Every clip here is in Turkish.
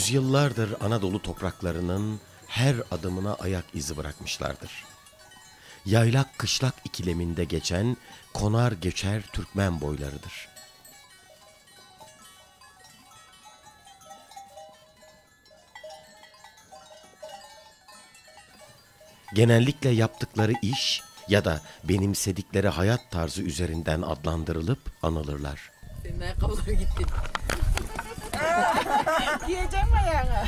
Yüzyıllardır Anadolu topraklarının her adımına ayak izi bırakmışlardır. Yaylak kışlak ikileminde geçen konar göçer Türkmen boylarıdır. Genellikle yaptıkları iş ya da benimsedikleri hayat tarzı üzerinden adlandırılıp anılırlar. Senin ayakkabılar gitti. Giyeceğim ayağını.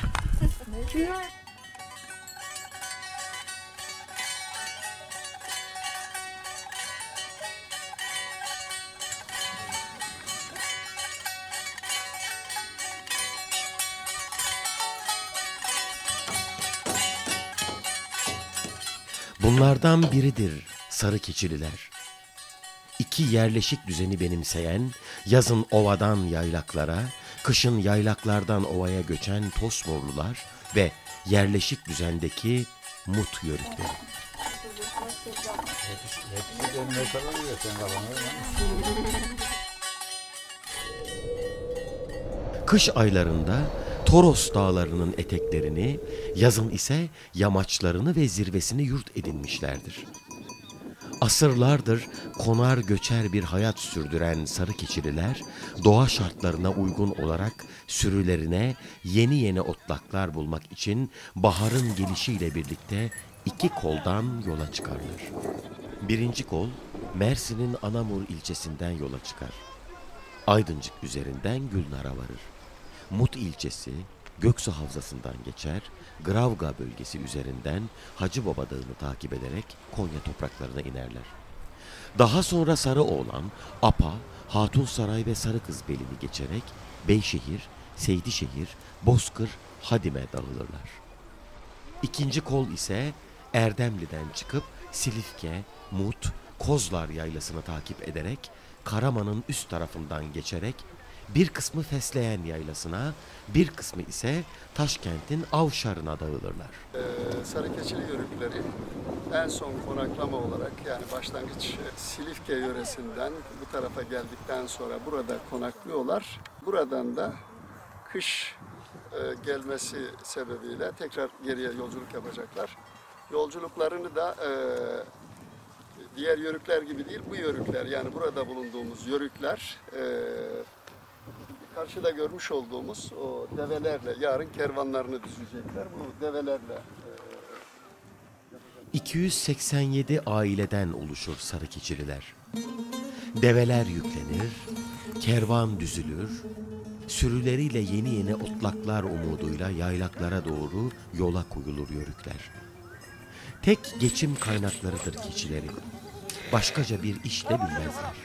Bunlardan biridir sarı keçililer. İki yerleşik düzeni benimseyen, yazın ovadan yaylaklara, kışın yaylaklardan ovaya göçen Tosmorlular ve yerleşik düzendeki Mut yörükleri. Kış aylarında Toros dağlarının eteklerini, yazın ise yamaçlarını ve zirvesini yurt edinmişlerdir. Asırlardır konar göçer bir hayat sürdüren sarı keçililer, doğa şartlarına uygun olarak sürülerine yeni yeni otlaklar bulmak için baharın gelişiyle birlikte iki koldan yola çıkarlar. Birinci kol, Mersin'in Anamur ilçesinden yola çıkar. Aydıncık üzerinden Gülnar'a varır. Mut ilçesi, Göksu Havzası'ndan geçer, Gravga bölgesi üzerinden Hacıbaba Dağı'nı takip ederek Konya topraklarına inerler. Daha sonra Sarıoğlan, Apa, Hatunsaray ve Sarıkızbeli'ni geçerek Beyşehir, Seydişehir, Bozkır, Hadim'e dağılırlar. İkinci kol ise Erdemli'den çıkıp Silifke, Mut, Kozlar yaylasını takip ederek Karaman'ın üst tarafından geçerek bir kısmı Fesleğen yaylasına, bir kısmı ise Taşkent'in Avşar'ına dağılırlar. Sarıkeçili yörükleri en son konaklama olarak, yani başlangıç Silifke yöresinden bu tarafa geldikten sonra burada konaklıyorlar. Buradan da kış gelmesi sebebiyle tekrar geriye yolculuk yapacaklar. Yolculuklarını da diğer yörükler gibi değil, bu yörükler, yani burada bulunduğumuz yörükler karşıda görmüş olduğumuz o develerle yarın kervanlarını düzecekler. Bu develerle 287 aileden oluşur Sarıkeçililer. Develer yüklenir, kervan düzülür, sürüleriyle yeni yeni otlaklar umuduyla yaylaklara doğru yola koyulur yörükler. Tek geçim kaynaklarıdır keçilerin. Başkaca bir iş de bilmezler.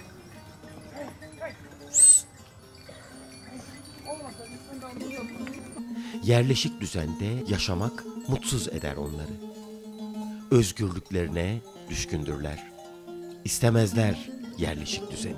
Yerleşik düzende yaşamak mutsuz eder onları. Özgürlüklerine düşkündürler. İstemezler yerleşik düzeni.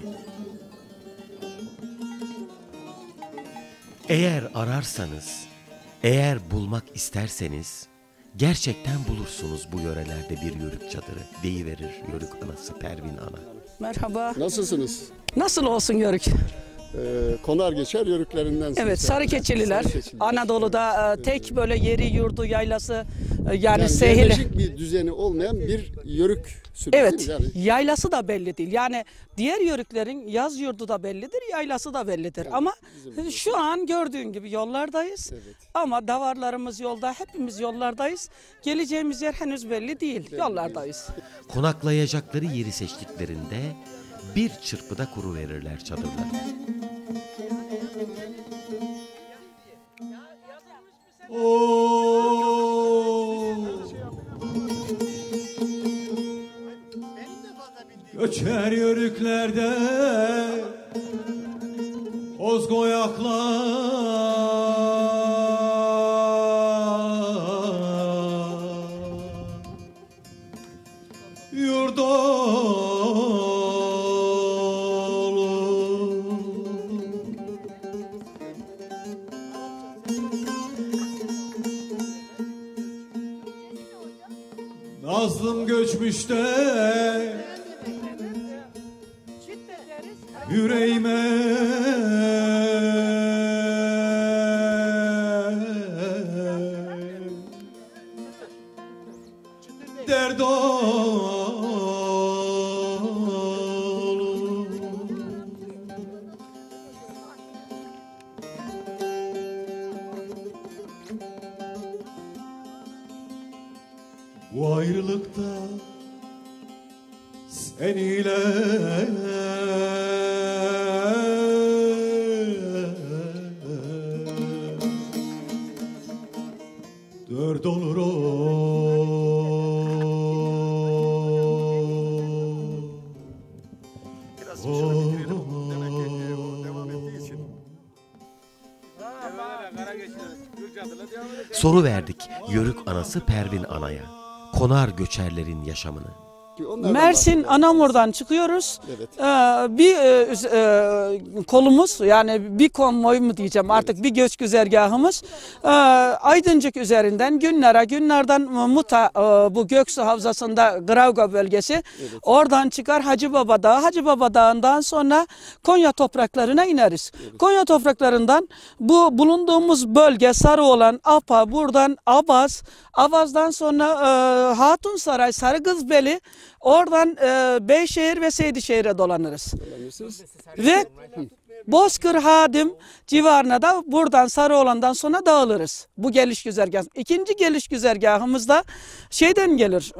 Eğer ararsanız, eğer bulmak isterseniz gerçekten bulursunuz bu yörelerde bir yörük çadırı deyiverir yörük anası Pervin Ana. Merhaba. nasılsınız? Nasıl olsun yörük? Konar geçer yörüklerinden. Evet, Sarıkeçililer. Anadolu'da tek böyle yeri, yurdu, yaylası yani sehili. Yerleşik bir düzeni olmayan bir yörük sürüsü. Evet, Yani yaylası da belli değil. Yani diğer yörüklerin yaz yurdu da bellidir, yaylası da bellidir. Evet, ama bizim şu an gördüğün gibi yollardayız. Evet. Ama davarlarımız yolda, hepimiz yollardayız. Geleceğimiz yer henüz belli değil, yollardayız. Konaklayacakları yeri seçtiklerinde bir çırpıda kuruverirler çadırları. Göçer yörüklerde ozgoyaklar yurdolu Nazlım göçmüş de yüreğime dert olur. Bu ayrılıkta sen ile dört olur o. Biraz şöyle bitirelim. Demek ki o devam ettiği için. Soru verdik Yörük anası Pervin Ana'ya. Konar göçerlerin yaşamını. Onlardan Mersin bahsedelim. Anamur'dan çıkıyoruz. Evet. Bir kolumuz, yani bir konvoy mu diyeceğim artık, bir göç güzergahımız Aydıncık üzerinden Günler'e, Günler'den Muta, bu Göksu Havzası'nda Gravga bölgesi, oradan çıkar Hacıbaba Dağı, Hacıbaba Dağı'ndan sonra Konya topraklarına ineriz. Konya topraklarından bu bulunduğumuz bölge Sarıoğlan, Apa, buradan Abaz, Abaz'dan sonra Hatunsaray, Sarıkızbeli, oradan Beyşehir ve Seydişehir'e dolanırız. Ve Bozkır Hadim civarına da buradan Sarıoğlan'dan sonra dağılırız. Bu geliş güzergahı. İkinci geliş güzergahımızda şeyden gelir.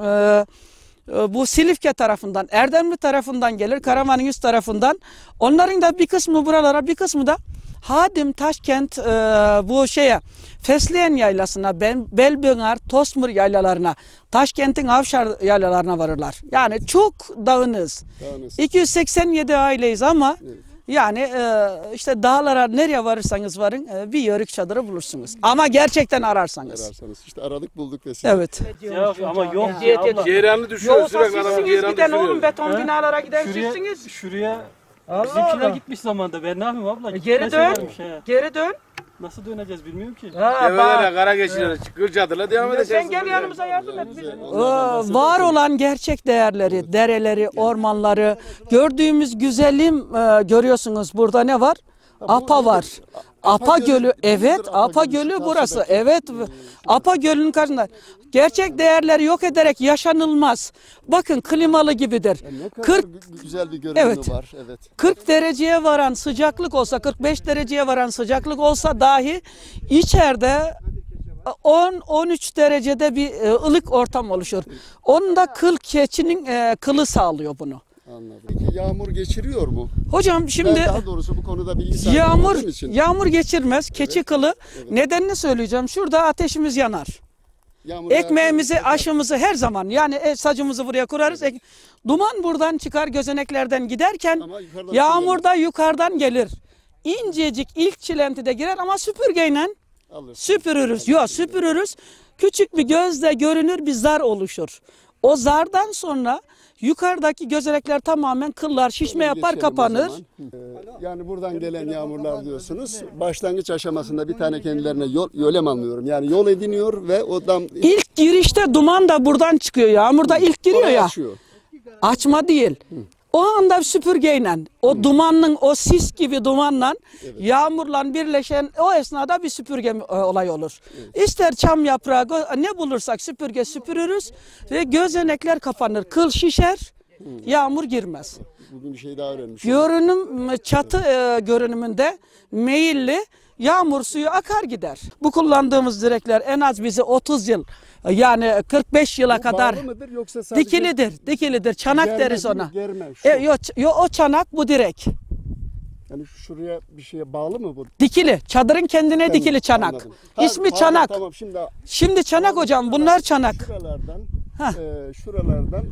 Bu Silifke tarafından, Erdemli tarafından gelir, Karamanlıs tarafından. Onların da bir kısmı buralara, bir kısmı da Hadim, Taşkent, bu Fesleğen yaylasına, Belbönger, Tosmur yaylalarına, Taşkent'in Avşar yaylalarına varırlar. Yani çok dağınız. 287 aileyiz ama yani işte dağlara nereye varırsanız varın bir yörük çadırı bulursunuz. Ama gerçekten ararsanız. İşte aradık bulduk ve siz. Evet. Yok ama yok. Ceyranlı düşüyor Yoksa sürekli adamın sizsiniz ceyranı giden oğlum, düşüyor. beton binalara giden sizsiniz. Şuraya Allah bizimkiler Allah. gitmiş zamanda. Ben ne yapayım abla? Geri Gitmeselermiş dön. he. Geri dön. Nasıl döneceğiz bilmiyorum ki. Develere, kara geçilere, Kırcadı'la devam edeceğiz. Sen gel yanımıza yardım et. Var olan gerçek değerleri, dereleri, ormanları, gördüğümüz güzelim görüyorsunuz. Burada ne var? Apa var. Apa Gölü, evet, Apa Gölü burası, evet. Apa Gölü'nün karşısında. Gerçek değerleri yok ederek yaşanılmaz. Bakın klimalı gibidir. Ne kadar güzel bir görünümü var. Evet. 40 dereceye varan sıcaklık olsa, 45 dereceye varan sıcaklık olsa dahi içeride 10-13 derecede bir ılık ortam oluşur. Onun da kıl keçinin kılı sağlıyor bunu. Anladım. Peki yağmur geçiriyor mu? Hocam şimdi Ben daha doğrusu bu konuda bilgi sahibi olduğum için. yağmur geçirmez. Keçi kılı. Nedenini söyleyeceğim. Şurada ateşimiz yanar. Yağmur Ekmeğimizi, aşımızı her zaman, yani sacımızı buraya kurarız. Duman buradan çıkar gözeneklerden giderken, Ama yukarıdan yağmur da yukarıdan gelir. İncecik ilk çilentide girer ama süpürgeyle alır. süpürürüz. Yok, süpürürüz. Küçük bir gözle görünür bir zar oluşur. O zardan sonra yukarıdaki gözenekler tamamen kıllar, şişme yapar, Geçelim o kapanır. zaman. Yani buradan gelen yağmurlar diyorsunuz. Başlangıç aşamasında bir tane kendilerine yolem anlıyorum. Yani yol ediniyor ve o dam İlk girişte duman da buradan çıkıyor. Yağmur da ilk giriyor orayı ya. açıyor. Açma değil. O anda süpürgeyle, o dumanın, o sis gibi dumanla, yağmurla birleşen o esnada bir süpürge olayı olur. İster çam yaprağı, ne bulursak süpürge süpürürüz ve gözenekler kapanır. Kıl şişer, yağmur girmez. Bugün bir şey daha öğrenmiş. Görünüm, çatı görünümünde meyilli, yağmur suyu akar gider. Bu kullandığımız direkler en az bizi 30 yıl, yani 45 yıla kadar Bağlı mıdır yoksa sadece dikilidir. Çanak germe deriz gibi, ona. germe, şu. O çanak, bu direk. Yani şuraya bir şeye bağlı mı bu? Dikili. Çadırın kendine Tamam, dikili çanak. anladım. İsmi Pardon, çanak. Tamam Şimdi çanak hocam, bunlar çanak. Şuralardan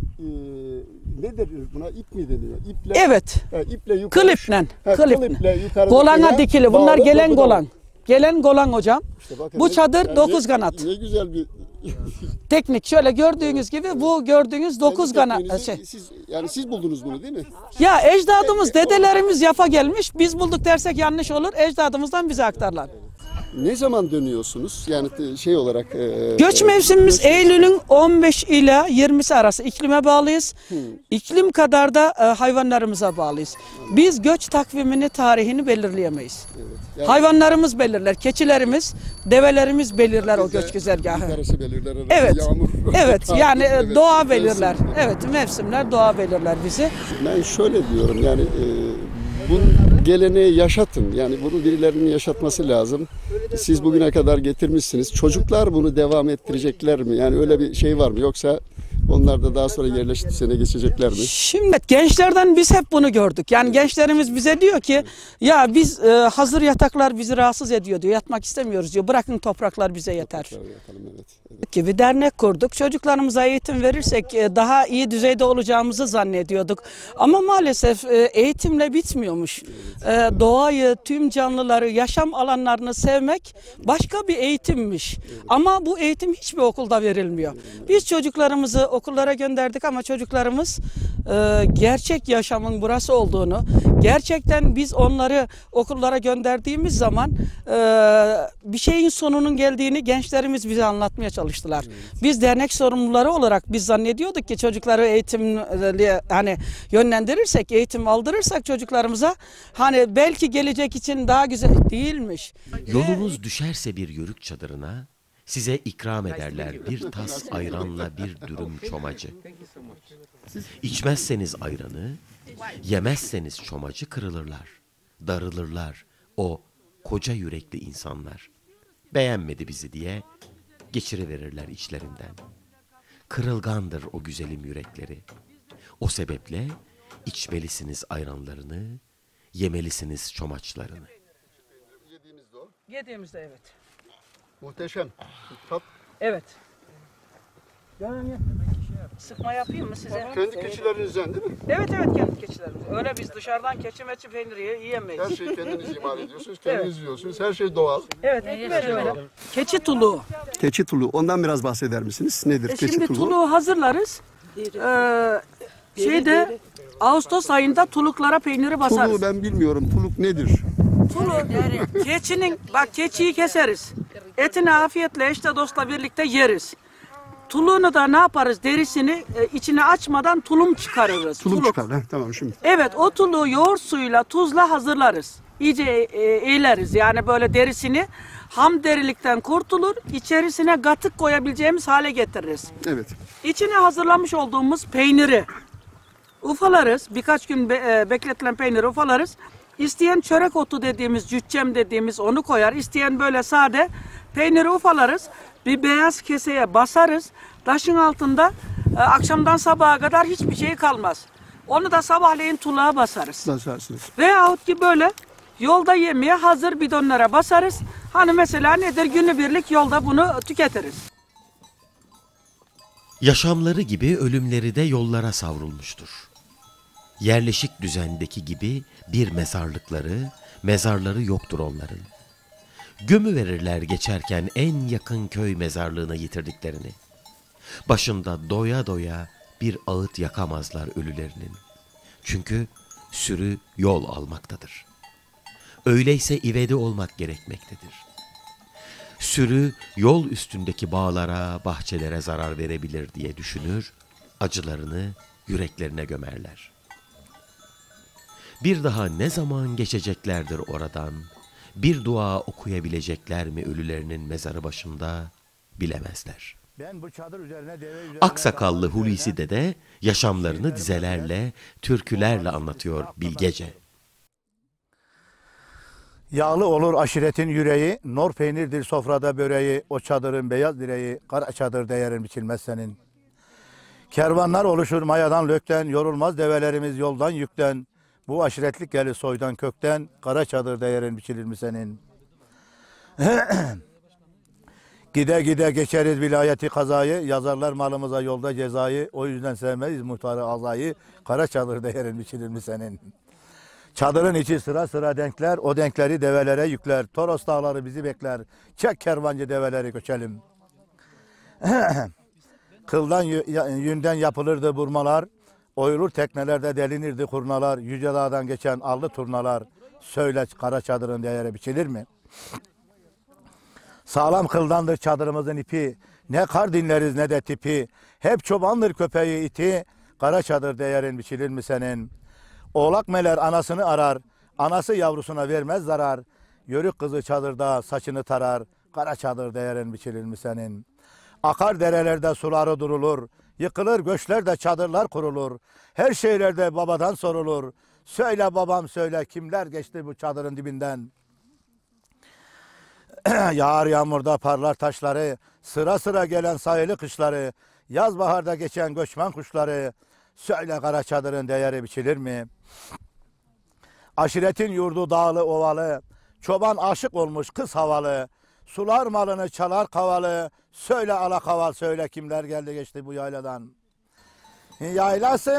ne denir buna? İp mi deniyor? İple. Evet. İple yukarı. Kıl iple. Kıl iple. yukarı. Golana dikili. Bunlar gelen golan. Gelen golan hocam. İşte bakın, Bu çadır 9 kanat. Ne güzel bir Teknik şöyle gördüğünüz gibi, bu gördüğünüz 9 kanat. Siz buldunuz bunu değil mi? Ya ecdadımız, dedelerimiz yapa gelmiş. Biz bulduk dersek yanlış olur. Ecdadımızdan bize aktarlar. Ne zaman dönüyorsunuz? Yani şey olarak... Göç mevsimimiz Eylül'ün 15 ila 20'si arası iklime bağlıyız. İklim kadar da hayvanlarımıza bağlıyız. Biz göç takvimini, tarihini belirleyemeyiz. Yani Hayvanlarımız belirler, keçilerimiz, develerimiz belirler o göç güzergahı. Arası belirler, Evet, yağmur. evet yani Evet, doğa belirler. mevsim. Evet, mevsimler doğa belirler bizi. Ben şöyle diyorum yani bu geleneği yaşatın. Yani bunu birilerinin yaşatması lazım. Siz bugüne kadar getirmişsiniz. Çocuklar bunu devam ettirecekler mi? Yani öyle bir şey var mı? Yoksa onlar da daha sonra yerleşik düzene geçecekler mi? Şimdi gençlerden biz hep bunu gördük. Yani gençlerimiz bize diyor ki ya biz hazır yataklar bizi rahatsız ediyor diyor. Yatmak istemiyoruz diyor. Bırakın topraklar bize yeter. Yapalım, evet. Gibi dernek kurduk. Çocuklarımıza eğitim verirsek daha iyi düzeyde olacağımızı zannediyorduk. Ama maalesef eğitimle bitmiyormuş. Doğayı, tüm canlıları, yaşam alanlarını sevmek başka bir eğitimmiş. Ama bu eğitim hiçbir okulda verilmiyor. Biz çocuklarımızı okullara gönderdik ama çocuklarımız gerçek yaşamın burası olduğunu, gerçekten biz onları okullara gönderdiğimiz zaman bir şeyin sonunun geldiğini gençlerimiz bize anlatmaya çalıştılar. Biz dernek sorumluları olarak biz zannediyorduk ki çocukları eğitimli hani yönlendirirsek, eğitim aldırırsak çocuklarımıza hani belki gelecek için daha güzel değilmiş. Yolunuz düşerse bir yörük çadırına, size ikram ederler bir tas ayranla bir dürüm çomacı. İçmezseniz ayranı, yemezseniz çomacı kırılırlar, darılırlar o koca yürekli insanlar. Beğenmedi bizi diye geçiriverirler içlerinden. Kırılgandır o güzelim yürekleri. O sebeple içmelisiniz ayranlarını, yemelisiniz çomaçlarını. Yediğimizde o. Yediğimizde evet. Muhteşem. Tat. Evet. Sıkma yapayım mı size? Kendi keçilerinizden değil mi? Evet kendi keçilerimiz. Öyle biz dışarıdan keçi meçi peyniri yiyemeyiz. Her şeyi kendiniz imal ediyorsunuz, kendiniz yiyorsunuz. Her şey doğal. Evet öyle. Keçi tuluğu. Keçi tulu. Ondan biraz bahseder misiniz? Nedir keçi Şimdi tulu? tuluğu hazırlarız. Ağustos ayında tuluklara peyniri basarız. Tulu ben bilmiyorum. Tuluk nedir? Keçiyi keseriz. Etini afiyetle eşle dostla birlikte yeriz. Tuluğunu da ne yaparız? Derisini içine açmadan tulum çıkarırız. Tulum çıkar. Tamam şimdi. Evet, o tuluğu yoğurt suyuyla, tuzla hazırlarız. İyice eğleriz. Yani böyle derisini ham derilikten kurtulur, içerisine katık koyabileceğimiz hale getiririz. Evet. İçine hazırlamış olduğumuz peyniri ufalarız. Birkaç gün bekletilen peyniri ufalarız. İsteyen çörek otu dediğimiz, cüccem dediğimiz onu koyar. İsteyen böyle sade peyniri ufalarız. Bir beyaz keseye basarız. Taşın altında akşamdan sabaha kadar hiçbir şey kalmaz. Onu da sabahleyin tuluğa basarız. Basarsınız. Veyahut ki böyle yolda yemeye hazır bidonlara basarız. Hani mesela nedir? Günübirlik yolda bunu tüketiriz. Yaşamları gibi ölümleri de yollara savrulmuştur. Yerleşik düzendeki gibi bir mezarları yoktur onların. Gömü verirler geçerken en yakın köy mezarlığına yitirdiklerini. Başında doya doya bir ağıt yakamazlar ölülerinin. Çünkü sürü yol almaktadır. Öyleyse ivedi olmak gerekmektedir. Sürü yol üstündeki bağlara, bahçelere zarar verebilir diye düşünür, acılarını yüreklerine gömerler. Bir daha ne zaman geçeceklerdir oradan, bir dua okuyabilecekler mi ölülerinin mezarı başında bilemezler. Ben bu çadır üzerine Aksakallı Hulusi Dede yaşamlarını dizelerle, türkülerle anlatıyor bilgece. Yağlı olur aşiretin yüreği, nor peynirdir sofrada böreği, o çadırın beyaz direği, kara çadır değerin biçilmez senin. Kervanlar oluşur mayadan lökten, yorulmaz develerimiz yoldan yükten, bu aşiretlik gelir soydan kökten, kara çadır değerin biçilir mi senin? Gide gide geçeriz vilayeti kazayı, yazarlar malımıza yolda cezayı, o yüzden sevmeyiz muhtarı azayı, kara çadır değerin biçilir mi senin? Çadırın içi sıra sıra denkler, o denkleri develere yükler, Toros dağları bizi bekler, çek kervancı develeri göçelim. Kıldan yünden yapılırdı burmalar, oyulur teknelerde delinirdi kurnalar, yüce dağdan geçen allı turnalar, söyle kara çadırın değeri biçilir mi? Sağlam kıldandır çadırımızın ipi. Ne kar dinleriz ne de tipi. Hep çobandır köpeği iti. Kara çadır değerin biçilir mi senin? Oğlak meler anasını arar. Anası yavrusuna vermez zarar. Yörük kızı çadırda saçını tarar. Kara çadır değerin biçilir mi senin? Akar derelerde suları durulur. Yıkılır göçlerde çadırlar kurulur. Her şeylerde babadan sorulur. Söyle babam söyle kimler geçti bu çadırın dibinden? Yağar yağmurda parlar taşları. Sıra sıra gelen sayılı kışları. Yaz baharda geçen göçmen kuşları. Söyle kara çadırın değeri biçilir mi? Aşiretin yurdu dağlı ovalı. Çoban aşık olmuş kız havalı. Sular malını çalar kavalı. Söyle alakaval söyle kimler geldi geçti bu yayladan. Yaylasın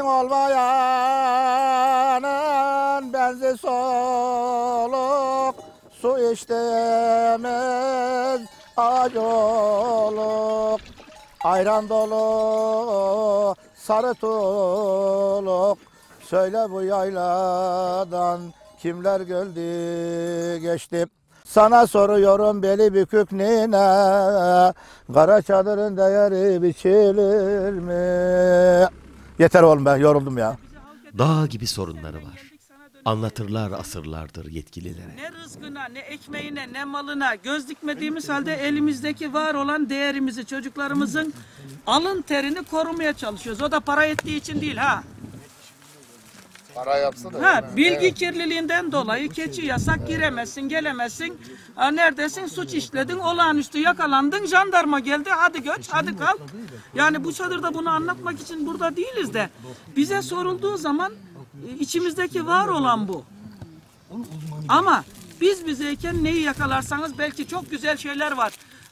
olmayanın benzi soluk. Su içtiğimiz ağaç oluk. Ayran dolu sarı tuluk. Söyle bu yayladan kimler geldi geçti. Sana soruyorum beli bükük nine, kara çadırın değeri biçilir mi? Yeter oğlum ben yoruldum ya. Dağ gibi sorunları var. Anlatırlar asırlardır yetkililere. Ne rızkına, ne ekmeğine, ne malına göz dikmediğimiz halde elimizdeki var olan değerimizi, çocuklarımızın alın terini korumaya çalışıyoruz. O da para ettiği için değil ha. Para yapsa da. Bilgi kirliliğinden dolayı keçi yasak, giremezsin, gelemezsin. Neredesin? Suç işledin, olağanüstü yakalandın, jandarma geldi, hadi göç, hadi kal. Yani bu çadırda bunu anlatmak için burada değiliz de bize sorulduğu zaman içimizdeki var olan bu. Ama biz bizeyken neyi yakalarsanız belki çok güzel şeyler var.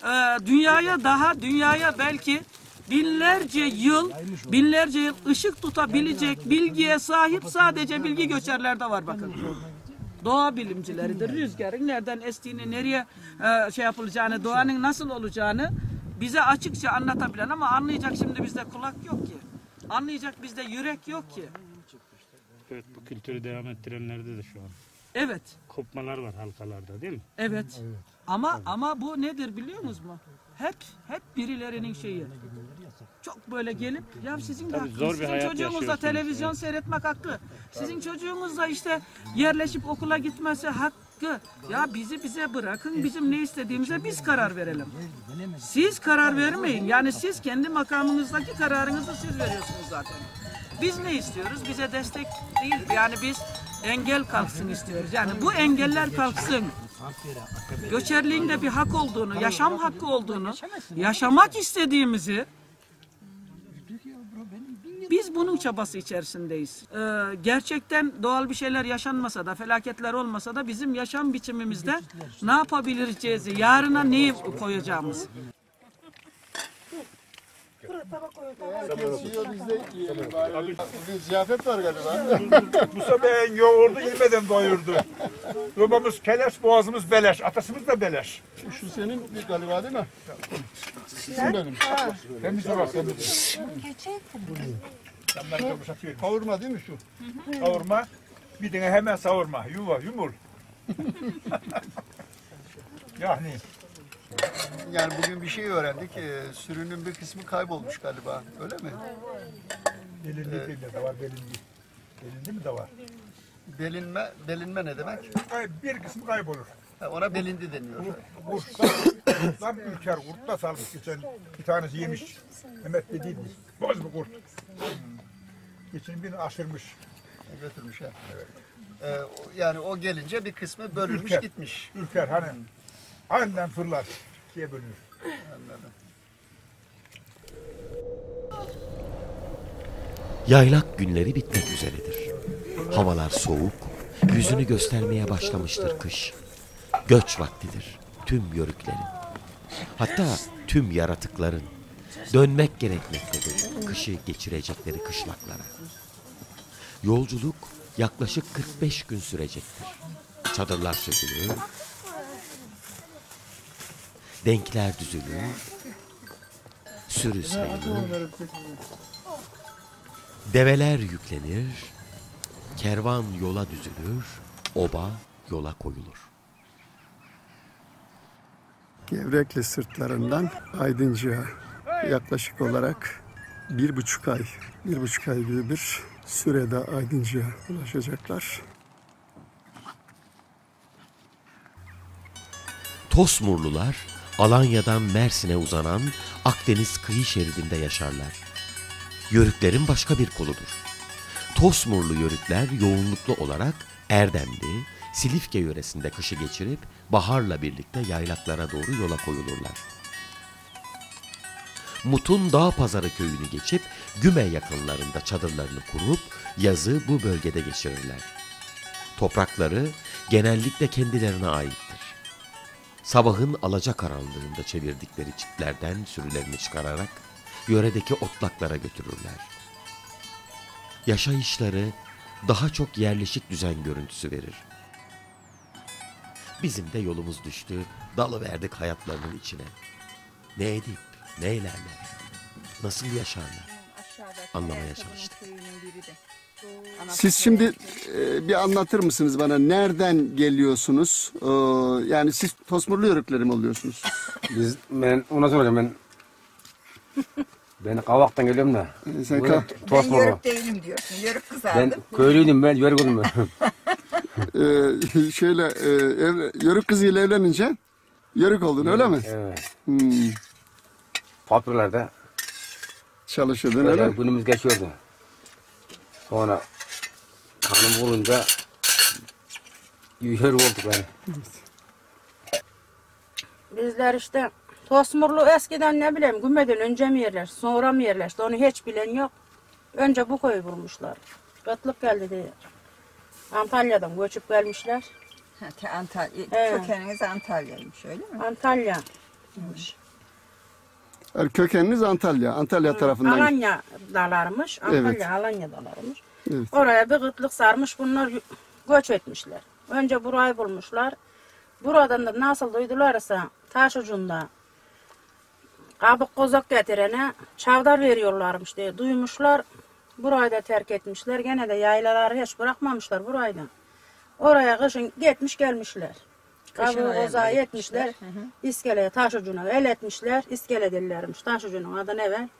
Dünyaya belki binlerce yıl ışık tutabilecek bilgiye sahip sadece bilgi göçerlerde var bakın. Doğa bilimcileridir. Rüzgarın nereden estiğini, nereye yapılacağını, doğanın nasıl olacağını bize açıkça anlatabilen ama anlayacak şimdi bizde kulak yok ki. Anlayacak bizde yürek yok ki. Evet, bu kültürü devam ettirenlerde de şu an. Evet. Kopmalar var halkalarda değil mi? Evet. Ama bu nedir biliyor musunuz mu? Hep birilerinin şeyi. Çok böyle gelip ya sizin de hakkınız. Sizin çocuğunuz da televizyon seyretmek hakkı. Sizin çocuğunuz da işte yerleşip okula gitmesi hakkı. Ya bize bırakın, bizim ne istediğimize biz karar verelim. Siz karar vermeyin. Yani siz kendi makamınızdaki kararınızı siz veriyorsunuz zaten. Biz ne istiyoruz? Bize destek değil. Yani biz engel kalksın istiyoruz. Yani bu engeller kalksın. Göçerliğin de bir hak olduğunu, yaşam hakkı olduğunu, yaşamak istediğimizi biz bunun çabası içerisindeyiz. Gerçekten doğal bir şeyler yaşanmasa da, felaketler olmasa da bizim yaşam biçimimizde ne yapabileceğiz, yarına neyi koyacağımız. Bugün ziyafet var galiba. Musa Bey'in yoğurdu ilmeden doyurdu. Yobamız keleş, boğazımız beleş. Atasımız da beleş. Şu senin bir galiba değil mi? Sizin benim. Temiz var, temiz. Kavurma değil mi şu? Kavurma. Bir tane hemen savurma. Yumul. Yani bugün bir şey öğrendik. Sürünün bir kısmı kaybolmuş galiba. Öyle mi? Belindi de var, belindi. Belindi mi de var? Belinme ne demek? Bir kısmı kaybolur. Ona belindi deniyor. Kurtlar ülker, kurtla salmış. Geçen bir tanesi yemiş. Mehmet dediydi. Boz bir kurt. Geçen birini aşırmış. Götürmüş ha. Evet. Yani o gelince bir kısmı bölünmüş gitmiş. Ülker hani aniden fırlar. İkiye bölünür. Anladım. Yaylak günleri bitmek üzeredir. Havalar soğuk, yüzünü göstermeye başlamıştır kış. Göç vaktidir tüm yörüklerin. Hatta tüm yaratıkların dönmek gerekmektedir kışı geçirecekleri kışlaklara. Yolculuk yaklaşık 45 gün sürecektir. Çadırlar sökülür, denkler düzülür, sürü sayılır, develer yüklenir, kervan yola düzülür, oba yola koyulur. Gevrekli sırtlarından Aydıncık'a yaklaşık olarak 1,5 ay gibi bir sürede Aydıncık'a ulaşacaklar. Tosmurlular, Alanya'dan Mersin'e uzanan Akdeniz kıyı şeridinde yaşarlar. Yörüklerin başka bir koludur. Tosmurlu Yörükler yoğunluklu olarak Erdemli, Silifke yöresinde kışı geçirip baharla birlikte yaylaklara doğru yola koyulurlar. Mut'un Dağpazarı köyünü geçip Güme yakınlarında çadırlarını kurup yazı bu bölgede geçirirler. Toprakları genellikle kendilerine aittir. Sabahın alacakaranlığında çevirdikleri çitlerden sürülerini çıkararak yöredeki otlaklara götürürler. Yaşayışları daha çok yerleşik düzen görüntüsü verir. Bizim de yolumuz düştü, dalıverdik hayatlarının içine. Ne edip, ne eylerler, nasıl yaşarlar anlamaya çalıştık. Siz şimdi bir anlatır mısınız bana nereden geliyorsunuz? Yani siz Tosmurlu Yörükleri mi oluyorsunuz? Ben ona soracağım ben Kavak'tan geliyorum da. Sen Ben yörük değilim diyorsun. Yörük kızardım. Ben köylüydüm, ben yörük oldum ben. Yörük kızıyla evlenince yörük oldun öyle mi? Evet. Fabrikalarda çalışıyordun öyle mi? Günümüz geçiyordu. Sonra hanım olunca yörük olduk yani. Bizler işte Tosmurlu eskiden ne bileyim Güme'den önce mi yerleşti, sonra mı yerleşti onu hiç bilen yok. Önce bu köyü bulmuşlar. Kıtlık geldi diye. Antalya'dan göçüp gelmişler. Antalya, Evet. kökeniniz Antalya'ymış öyle mi? Antalya. Yani kökeniniz Antalya. Antalya tarafından. Alanya'dalarmış. Antalya, Evet. Alanya'dalarmış. Evet. Oraya bir kıtlık sarmış. Bunlar göç etmişler. Önce burayı bulmuşlar. Buradan da nasıl duydularsa taş ucunda kabuk kozak getirene çavdar veriyorlarmış diye duymuşlar. Burayı da terk etmişler. Gene de yaylaları hiç bırakmamışlar buraydan. Oraya kışın gitmiş gelmişler. Kabuk kozağı etmişler. İskeleye taş ucuna el etmişler. İskele derlermiş. Taş ucunun adı ne ver?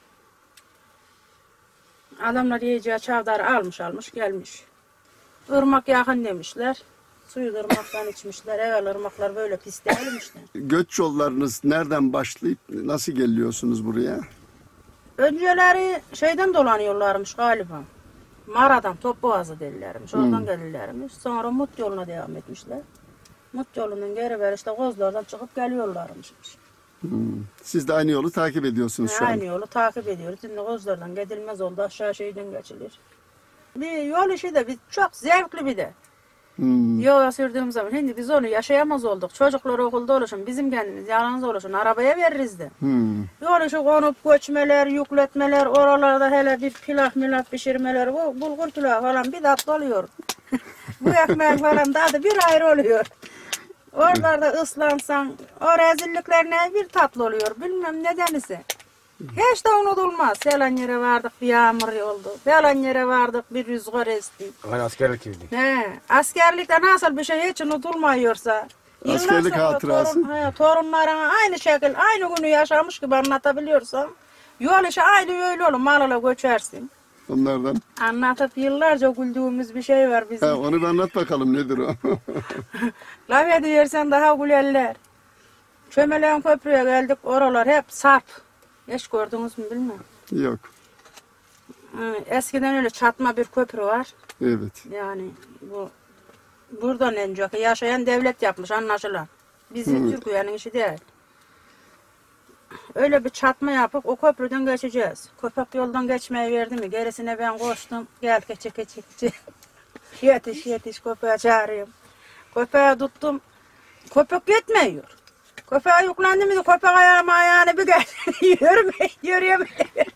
Adamlar yiyeceği çavdarı almış gelmiş. Irmak yakın demişler. Suyu da ırmaktan içmişler. Evvel ırmaklar böyle pis değilmişler. Göç yollarınız nereden başlayıp nasıl geliyorsunuz buraya? Önceleri şeyden dolanıyorlarmış galiba. Mara'dan, Topboğazı derlermiş. Oradan gelirlermiş. Sonra Mut yoluna devam etmişler. Mut yolundan geri ver işte Kozlar'dan çıkıp geliyorlarmış. Siz de aynı yolu takip ediyorsunuz şu an. Aynı yolu takip ediyoruz. Şimdi Kozlar'dan gidilmez oldu. Aşağı şeyden geçilir. Bir yol işi de çok zevkli bir de. Yola sürdüğüm zaman şimdi biz onu yaşayamaz olduk. Çocuklar okulda oluşun, bizim kendimiz yalnız oluşun. Arabaya veririz de. Yol işi konup göçmeler, yükletmeler, oralarda hele bir pilav pişirmeler, bu bulgur pilavı falan bir tatlı oluyor. Bu ekmek falan tadı bir ayrı oluyor. Oralarda ıslansan, o rezillikler ne bir tatlı oluyor. Bilmem nedenisi. Hiç de unutulmaz. Falan yere vardık bir yağmur oldu. Falan yere vardık bir rüzgar esti. Hani askerlik gibiydi. Askerlikte nasıl bir şey hiç unutulmuyorsa. Askerlik hatırası. Torunlarına aynı şekil, aynı günü yaşamış gibi anlatabiliyorsam. Yol işi aynı öyle olur. Malala göçersin. Onlardan. Anlatıp yıllarca güldüğümüz bir şey var bizim. Onu bir anlat bakalım nedir o? Laf ediyorsan daha gülerler. Çömeleğin köprüye geldik. Oralar hep sarp. Hiç gördünüz mü bilmem. Yok. Eskiden öyle çatma bir köprü var. Evet. Yani buradan önceki yaşayan devlet yapmış anlaşılan. Bizim Türkiye'nin işi değil. Öyle bir çatma yapıp o köprüden geçeceğiz. Köpek yoldan geçmeye verdi mi gerisine ben koştum. Gel keçe. Yetiş köpeğe çağırıyorum. Köpeğe tuttum. Köpek gitmiyor. Köpeğe yüklendi mi köpek ayağını bir gel. Yürüyemiyor.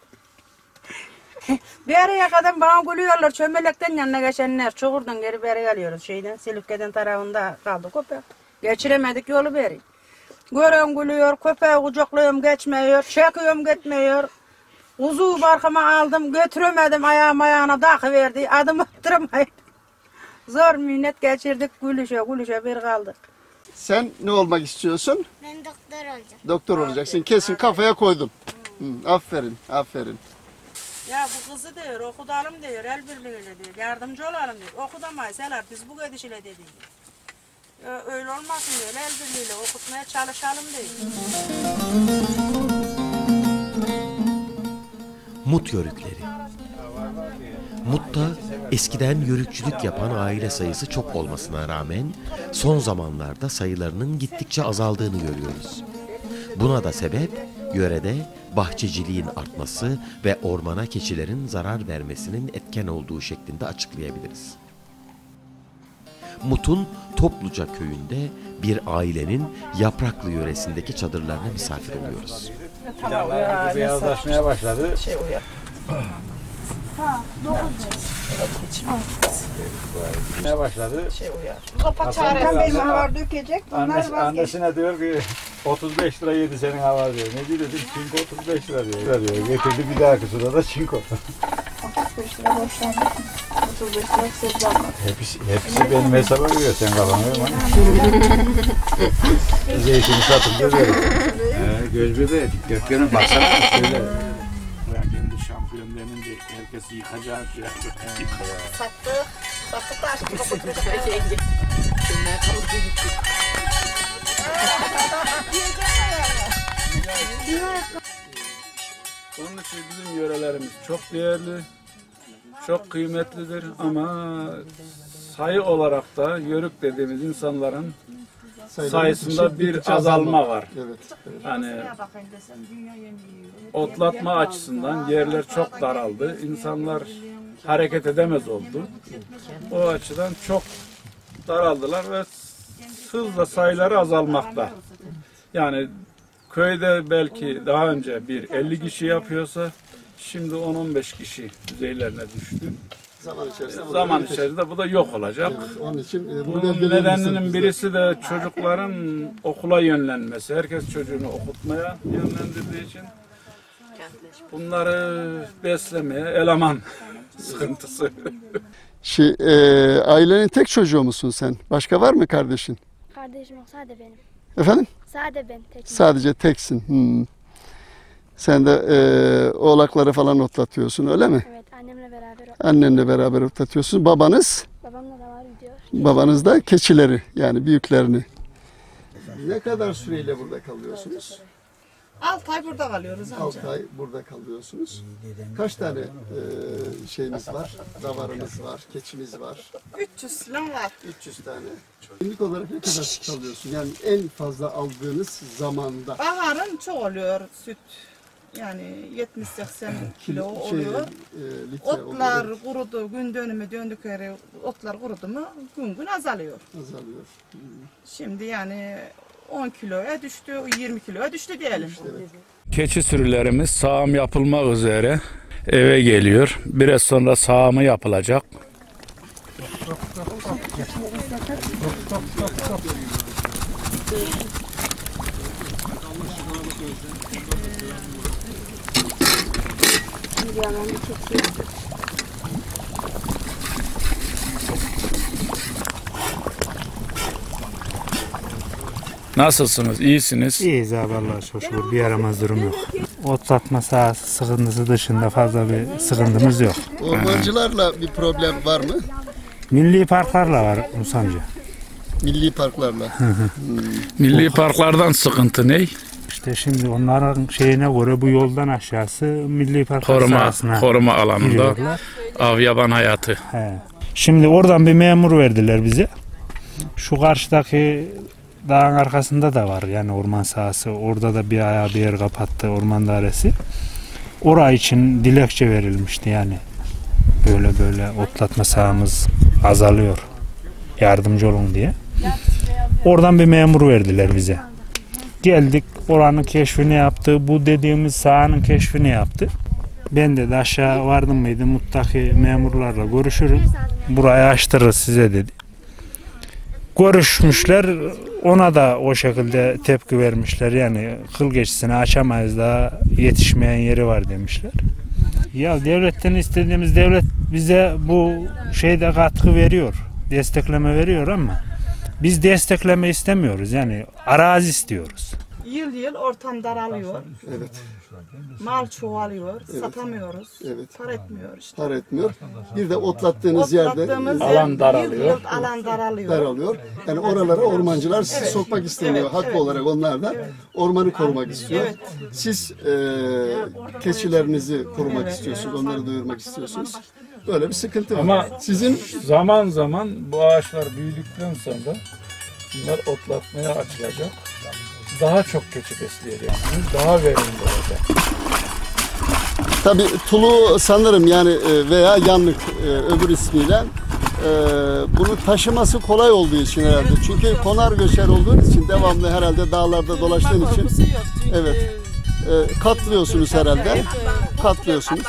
Bir araya kadar bana gülüyorlar. Çömelekten yanına geçenler. Çukurdan geri beri geliyoruz Silifke'den tarafında kaldı köpek. Geçiremedik yolu beri. Görüyorum gülüyor. Köpeği kucaklıyorum geçmiyor. Çekiyorum gitmiyor. Uzuğu barkıma aldım. Götüremedim ayağına takıverdi. Adım attıramaydım. Zor minnet geçirdik. Gülüşe bir kaldık. Sen ne olmak istiyorsun? Ben doktor olacağım. Doktor olacaksın. Kesin kafaya koydum. Aferin, aferin. Ya bu kızı diyor, okutalım diyor, el birliğiyle diyor, yardımcı olalım diyor. Okutamayız, hele biz bu gidişiyle dedi. Öyle olmasın diyor, el birliğiyle okutmaya çalışalım diyor. Mut yörükleri. Mut'ta eskiden yörükçülük yapan aile sayısı çok olmasına rağmen son zamanlarda sayılarının gittikçe azaldığını görüyoruz. Buna da sebep yörede bahçeciliğin artması ve ormana keçilerin zarar vermesinin etken olduğu şeklinde açıklayabiliriz. Mut'un Topluca köyünde bir ailenin Yapraklı yöresindeki çadırlarına misafir oluyoruz. Beyazlaşmaya başladı. Ne başladı? Kapat çağıran benim hava dökecek. Annesine diyor ki 35 lira yedi senin hava diyor. Ne diyor dedim? Çinko 35 lira diyor. Getirdi bir dahaki sırada çinko. 35 lira borçlandı. 35 lira sebzem var. Hepsi benim hesaba giriyor. Sen kafanı verme. Zeytini satıp görüyorum. Göz bebeği dikdörtgene baksana. Şöyle. Kendi şampiyon denince herkes yıkacak. Sattık. Sattık da açtık. Onun için bizim yörelerimiz çok değerli, çok kıymetlidir ama sayı olarak da yörük dediğimiz insanların sayısında bir azalma var. Yani otlatma açısından yerler çok daraldı. İnsanlar hareket edemez oldu. O açıdan çok daraldılar ve hızla sayıları azalmakta. Yani köyde belki daha önce bir 50 kişi yapıyorsa şimdi 10-15 kişi düzeylerine düştü. Zaman içerisinde bu da yok olacak. Onun için bunun nedeninin birisi de çocukların okula yönlenmesi. Herkes çocuğunu okutmaya yönlendirdiği için bunları beslemeye eleman sıkıntısı. Ailenin tek çocuğu musun sen? Başka var mı kardeşin? Kardeşim yok, sadece benim. Efendim? Sadece ben tek. Sadece teksin. Sen de oğlakları falan otlatıyorsun öyle mi? Evet, annemle beraber. Annenle beraber otlatıyorsun. Babanız? Babamla da var gidiyor. Babanız da keçileri yani büyüklerini. Ne kadar süreyle burada kalıyorsunuz? 6 ay burada kalıyoruz amca. 6 ay burada kalıyorsunuz. Kaç tane şeyimiz var? Davarımız var, keçimiz var. 300 falan var. 300 tane. Günlük olarak ne kadar alıyorsun? Yani en fazla aldığınız zamanda. Baharın çok oluyor süt. Yani 70-80 kilo oluyor. Otlar kurudu, gün dönümü döndükleri otlar kurudu mu gün gün azalıyor. Azalıyor. Şimdi yani 10 kiloya düştü, 20 kiloya düştü diyelim. Keçi sürülerimiz sağım yapılmak üzere eve geliyor. Biraz sonra sağımı yapılacak. Nasılsınız? İyisiniz? İyiyiz abi Allah'a çok şükür. Bir yaramaz durum yok. Otlatma sahası sıkıntısı dışında fazla bir sıkıntımız yok. Ormancılarla bir problem var mı? Milli parklarla var Musa amca. Milli parklarla. Milli parklardan sıkıntı ne? İşte şimdi onların şeyine göre bu yoldan aşağısı milli parklar sahasına koruma alanında giriyorlar. av yaban hayatı. He. Şimdi oradan bir memur verdiler bize. Şu karşıdaki dağın arkasında da var yani orman sahası. Orada da bir ayağı bir yer kapattı orman dairesi. Orası için dilekçe verilmişti yani. Böyle otlatma sahamız azalıyor. Yardımcı olun diye. Oradan bir memur verdiler bize. Geldik oranın keşfini yaptı. Bu dediğimiz sahanın keşfini yaptı. Ben de aşağı vardım mıydı muttaki memurlarla görüşürüm. Burayı açtırırız size dedi. Görüşmüşler, ona da o şekilde tepki vermişler. Yani kıl geçisini açamayız, daha yetişmeyen yeri var demişler. Ya devletten istediğimiz, devlet bize bu şeyde katkı veriyor, destekleme veriyor ama Biz destekleme istemiyoruz. Yani arazi istiyoruz. Yıl yıl ortam daralıyor. Evet. Mal çoğalıyor. Evet. Satamıyoruz. Evet. Para etmiyor işte. Para etmiyor. Bir de otlattığınız yerde alan daralıyor. Yıl alan daralıyor. daralıyor. Yani oralara ormancılar sizi sokmak istemiyor. Evet, Haklı evet. olarak onlar da ormanı korumak istiyor. Evet. Siz keçilerinizi korumak istiyorsunuz. Onları duyurmak istiyorsunuz. Böyle bir sıkıntı var. Ama Sizin zaman zaman bu ağaçlar büyüdükten sonra bunlar otlatmaya açılacak. Daha çok keçi besleyeceksiniz. Daha verimli olacak. tabii tulu sanırım yani veya yanlık öbür ismiyle bunu taşıması kolay olduğu için herhalde. Çünkü konar göçer olduğu için devamlı herhalde dağlarda dolaştığın için. Evet. Katlıyorsunuz herhalde. Katlıyorsunuz.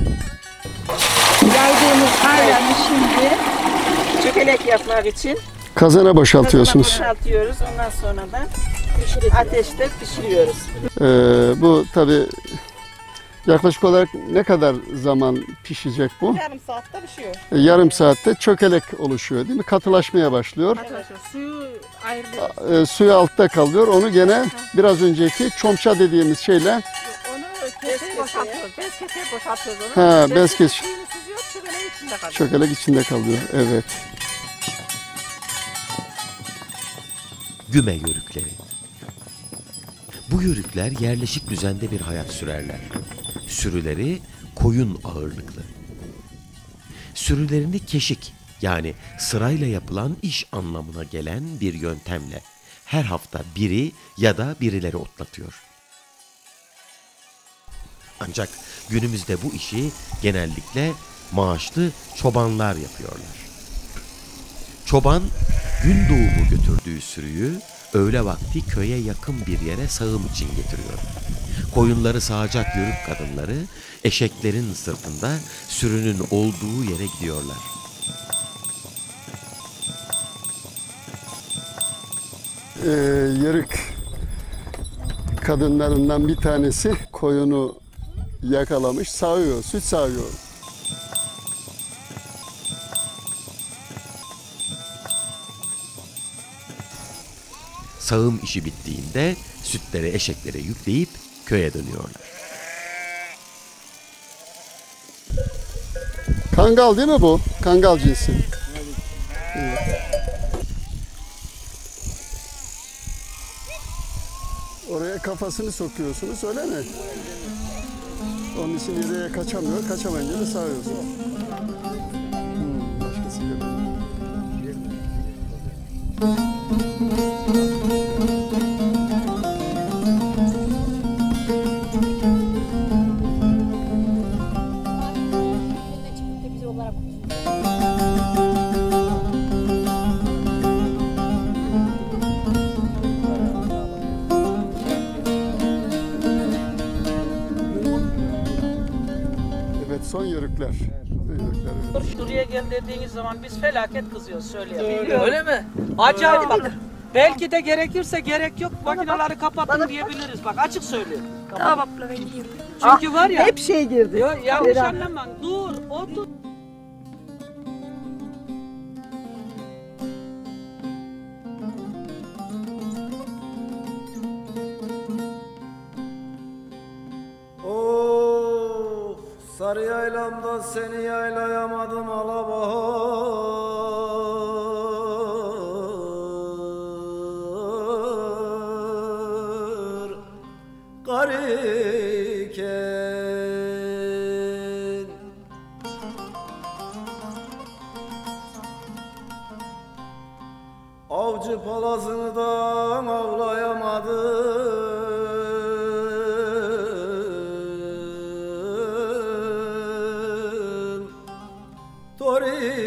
Yaydığımız hayvanı şimdi çökelek yapmak için Kazana boşaltıyorsunuz. boşaltıyoruz. Ondan sonra da ateşte pişiriyoruz. Bu tabii yaklaşık olarak ne kadar zaman pişecek bu? Yarım saatte pişiyor. Yarım saatte çökelek oluşuyor değil mi? Katılaşmaya başlıyor. Arkadaşlar suyu ayırıyoruz. Suyu altta kalıyor. Onu gene biraz önceki çomça dediğimiz şeyle Onu keseye boşaltıyoruz. Bez keseye boşaltıyoruz onu. bez kes Suyunu süzüyor, çökelek içinde kalıyor. çökelek içinde kalıyor. Evet. Güme yörükleri. Bu yörükler yerleşik düzende bir hayat sürerler. Sürüleri koyun ağırlıklı. Sürülerini keşik yani sırayla yapılan iş anlamına gelen bir yöntemle her hafta biri ya da birileri otlatıyor. Ancak günümüzde bu işi genellikle maaşlı çobanlar yapıyorlar. Çoban gün doğumu götürdüğü sürüyü öğle vakti köye yakın bir yere sağım için getiriyor. Koyunları sağacak yörük kadınları eşeklerin sırtında sürünün olduğu yere gidiyorlar. Yörük kadınlarından bir tanesi koyunu yakalamış, sağıyor, süt sağıyor. Sağım işi bittiğinde sütleri eşeklere yükleyip köye dönüyorlar. Kangal değil mi bu? Kangal cinsi. Evet. Oraya kafasını sokuyorsunuz öyle mi? Onun için nereye kaçamıyor. Kaçamayınca da sağıyorsunuz. Başkası gelmiyor. Evet, son yörükler. Şuraya gel dediğiniz zaman biz felaket kızıyoruz söyleyebiliyor. Öyle mi? Acayip bak. Belki de gerekirse gerek yok. Makineleri kapatın diyebiliriz. Bak açık söylüyorum. Tamam abla ben girdim. Çünkü var ya. Hep şey girdi. Yanlış anlamayın. Dur, otur. Of sarı yaylamda seni yaylayamadım alabahar kar iken avcı palazını da avlayamadım Tori